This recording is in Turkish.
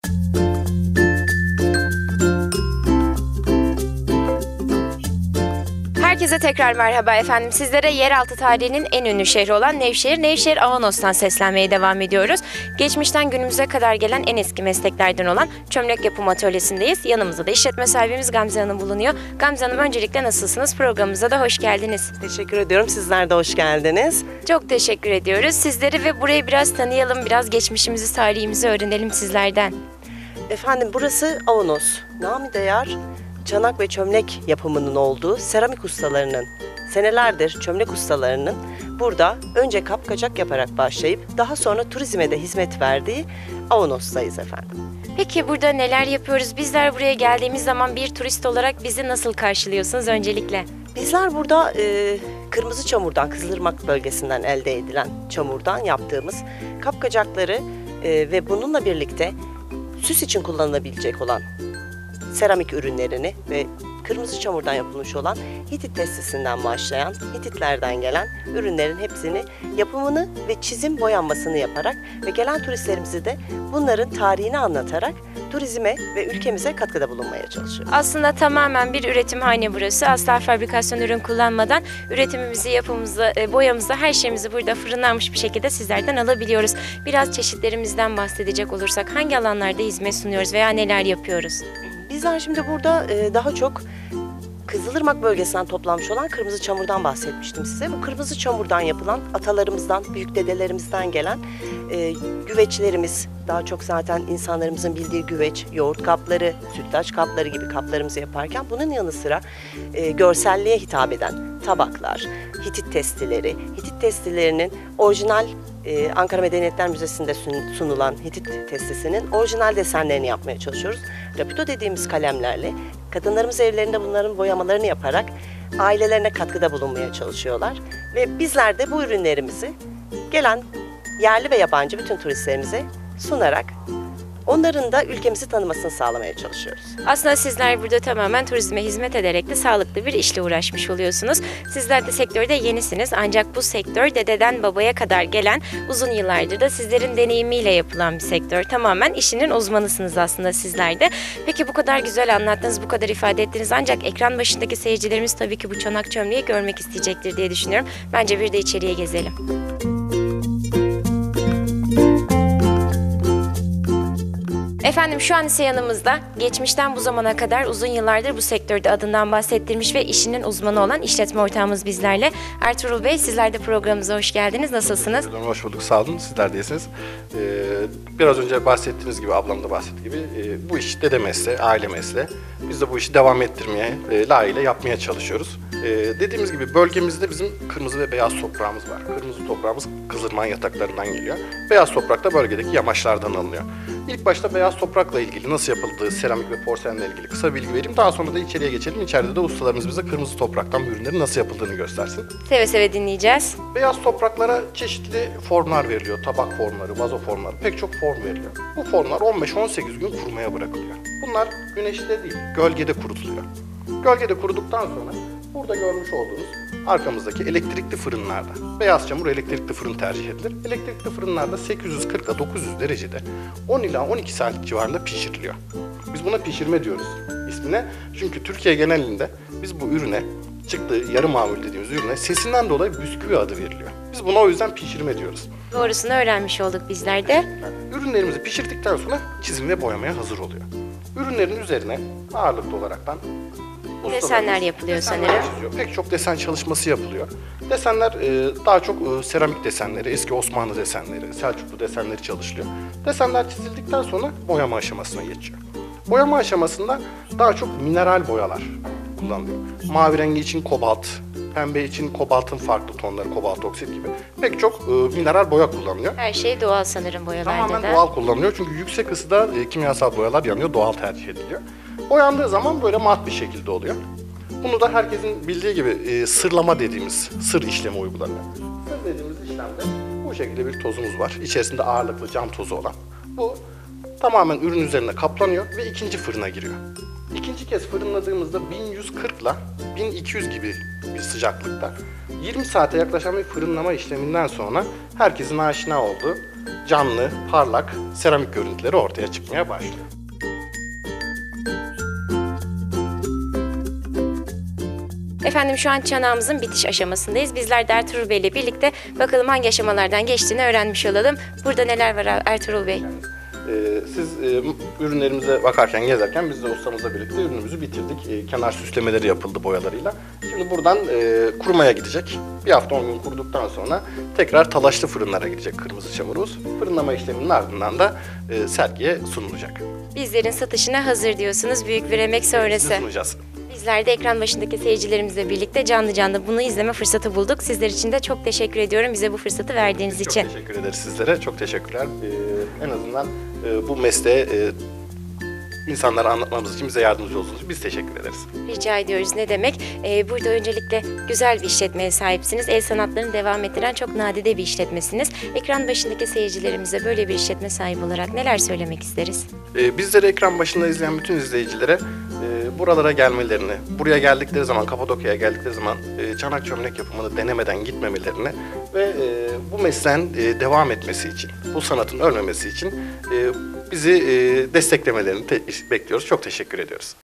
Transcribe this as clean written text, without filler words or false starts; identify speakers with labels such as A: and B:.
A: Herkese tekrar merhaba efendim. Sizlere yeraltı tarihinin en ünlü şehri olan Nevşehir Avanos'tan seslenmeye devam ediyoruz. Geçmişten günümüze kadar gelen en eski mesleklerden olan çömlek yapım atölyesindeyiz. Yanımızda da işletme sahibimiz Gamze Hanım bulunuyor. Gamze Hanım, öncelikle nasılsınız? Programımıza da hoş geldiniz.
B: Teşekkür ediyorum. Sizler de hoş geldiniz.
A: Çok teşekkür ediyoruz. Sizleri ve burayı biraz tanıyalım, biraz geçmişimizi, tarihimizi öğrenelim sizlerden.
B: Efendim, burası Avanos. Namı değer çanak ve çömlek yapımının olduğu seramik ustalarının, senelerdir çömlek ustalarının burada önce kapkacak yaparak başlayıp daha sonra turizme de hizmet verdiği Avanos'tayız efendim.
A: Peki burada neler yapıyoruz? Bizler buraya geldiğimiz zaman bir turist olarak bizi nasıl karşılıyorsunuz öncelikle?
B: Bizler burada kırmızı çamurdan, Kızılırmak bölgesinden elde edilen çamurdan yaptığımız kapkacakları ve bununla birlikte süs için kullanılabilecek olan seramik ürünlerini ve kırmızı çamurdan yapılmış olan Hitit testisinden başlayan, Hititlerden gelen ürünlerin hepsini yapımını ve çizim boyanmasını yaparak ve gelen turistlerimizi de bunların tarihini anlatarak turizme ve ülkemize katkıda bulunmaya çalışıyoruz.
A: Aslında tamamen bir üretimhane burası. Asla fabrikasyon ürün kullanmadan üretimimizi, yapımızı, boyamızı, her şeyimizi burada fırınlanmış bir şekilde sizlerden alabiliyoruz. Biraz çeşitlerimizden bahsedecek olursak hangi alanlarda hizmet sunuyoruz veya neler yapıyoruz?
B: Bizler şimdi burada daha çok Kızılırmak bölgesinden toplanmış olan kırmızı çamurdan bahsetmiştim size. Bu kırmızı çamurdan yapılan atalarımızdan, büyük dedelerimizden gelen güveçlerimiz, daha çok zaten insanlarımızın bildiği güveç, yoğurt kapları, sütlaç kapları gibi kaplarımızı yaparken bunun yanı sıra görselliğe hitap eden tabaklar, Hitit testileri, Hitit testilerinin orijinal Ankara Medeniyetler Müzesi'nde sunulan Hitit testisinin orijinal desenlerini yapmaya çalışıyoruz. Rapido dediğimiz kalemlerle kadınlarımız evlerinde bunların boyamalarını yaparak ailelerine katkıda bulunmaya çalışıyorlar. Ve bizler de bu ürünlerimizi gelen yerli ve yabancı bütün turistlerimize sunarak onların da ülkemizi tanımasını sağlamaya çalışıyoruz.
A: Aslında sizler burada tamamen turizme hizmet ederek de sağlıklı bir işle uğraşmış oluyorsunuz. Sizler de sektörde yenisiniz, ancak bu sektör dededen babaya kadar gelen, uzun yıllardır da sizlerin deneyimiyle yapılan bir sektör. Tamamen işinin uzmanısınız aslında sizler de. Peki bu kadar güzel anlattınız, bu kadar ifade ettiniz, ancak ekran başındaki seyircilerimiz tabii ki bu çanak çömleği görmek isteyecektir diye düşünüyorum. Bence bir de içeriye gezelim. Efendim, şu an ise yanımızda geçmişten bu zamana kadar uzun yıllardır bu sektörde adından bahsettirmiş ve işinin uzmanı olan işletme ortağımız bizlerle. Ertuğrul Bey, sizler de programımıza hoş geldiniz. Nasılsınız?
C: Hoş bulduk, sağ olun. Sizler de iyisiniz. Biraz önce bahsettiğiniz gibi, ablam da bahsettiği gibi bu iş dede mesleği, aile mesleği. Biz de bu işi devam ettirmeye, layığıyla yapmaya çalışıyoruz. Dediğimiz gibi bölgemizde bizim kırmızı ve beyaz toprağımız var. Kırmızı toprağımız Kızılırmak yataklarından geliyor. Beyaz toprak da bölgedeki yamaçlardan alınıyor. İlk başta beyaz toprakla ilgili nasıl yapıldığı, seramik ve porselenle ilgili kısa bilgi vereyim. Daha sonra da içeriye geçelim. İçeride de ustalarımız bize kırmızı topraktan bu ürünlerin nasıl yapıldığını göstersin.
A: Seve seve dinleyeceğiz.
C: Beyaz topraklara çeşitli formlar veriliyor. Tabak formları, vazo formları, pek çok form veriliyor. Bu formlar 15-18 gün kurumaya bırakılıyor. Bunlar güneşte değil, gölgede kurutuluyor. Gölgede kuruduktan sonra burada görmüş olduğunuz arkamızdaki elektrikli fırınlarda, beyaz çamur elektrikli fırın tercih edilir. Elektrikli fırınlarda 840 ile 900 derecede 10 ila 12 saat civarında pişiriliyor. Biz buna pişirme diyoruz ismine. Çünkü Türkiye genelinde biz bu ürüne, çıktığı yarı mamul dediğimiz ürüne sesinden dolayı bisküvi adı veriliyor. Biz buna o yüzden pişirme diyoruz.
A: Doğrusunu öğrenmiş olduk bizler de.
C: Ürünlerimizi pişirdikten sonra çizim ve boyamaya hazır oluyor. Ürünlerin üzerine ağırlıklı olaraktan
A: desenler yapılıyor sanırım.
C: Çiziyor. Pek çok desen çalışması yapılıyor. Desenler daha çok seramik desenleri, eski Osmanlı desenleri, Selçuklu desenleri çalışılıyor. Desenler çizildikten sonra boyama aşamasına geçiyor. Boyama aşamasında daha çok mineral boyalar kullanılıyor. Mavi rengi için kobalt, pembe için kobaltın farklı tonları, kobalt oksit gibi pek çok mineral boya kullanılıyor.
A: Her şey doğal sanırım boyalarda da.
C: Tamamen doğal kullanılıyor çünkü yüksek ısıda kimyasal boyalar yanıyor, doğal tercih ediliyor. Boyandığı zaman böyle mat bir şekilde oluyor. Bunu da herkesin bildiği gibi sırlama dediğimiz sır işlemi uygulanıyor. Sır dediğimiz işlemde bu şekilde bir tozumuz var. İçerisinde ağırlıklı cam tozu olan. Bu tamamen ürün üzerine kaplanıyor ve ikinci fırına giriyor. İkinci kez fırınladığımızda 1140 ile 1200 gibi bir sıcaklıkta 20 saate yaklaşan bir fırınlama işleminden sonra herkesin aşina olduğu canlı, parlak seramik görüntüleri ortaya çıkmaya başlıyor.
A: Efendim şu an çanağımızın bitiş aşamasındayız. Bizler de Ertuğrul Bey ile birlikte bakalım hangi aşamalardan geçtiğini öğrenmiş olalım. Burada neler var Ertuğrul Bey?
C: Siz ürünlerimize bakarken, gezerken biz de ustamızla birlikte ürünümüzü bitirdik. Kenar süslemeleri yapıldı boyalarıyla. Şimdi buradan kurumaya gidecek. Bir hafta 10 gün kuruduktan sonra tekrar talaşlı fırınlara gidecek kırmızı çamurumuz. Fırınlama işleminin ardından da sergiye sunulacak.
A: Bizlerin satışına hazır diyorsunuz. Büyük bir emek sonrası.
C: Sunacağız.
A: Bizler de ekran başındaki seyircilerimizle birlikte canlı canlı bunu izleme fırsatı bulduk. Sizler için de çok teşekkür ediyorum bize bu fırsatı verdiğiniz için.
C: Çok teşekkür ederiz sizlere. Çok teşekkürler. En azından bu mesleğe insanlara anlatmamız için bize yardımcı olduğunuz biz teşekkür ederiz.
A: Rica ediyoruz, ne demek. Burada öncelikle güzel bir işletmeye sahipsiniz. El sanatlarını devam ettiren çok nadide bir işletmesiniz. Ekran başındaki seyircilerimize böyle bir işletme sahibi olarak neler söylemek isteriz?
C: Bizleri ekran başında izleyen bütün izleyicilere buralara gelmelerini, buraya geldikleri zaman, Kapadokya'ya geldikleri zaman çanak çömlek yapımını denemeden gitmemelerini ve bu mesleğin devam etmesi için, bu sanatın ölmemesi için bizi desteklemelerini bekliyoruz. Çok teşekkür ediyoruz.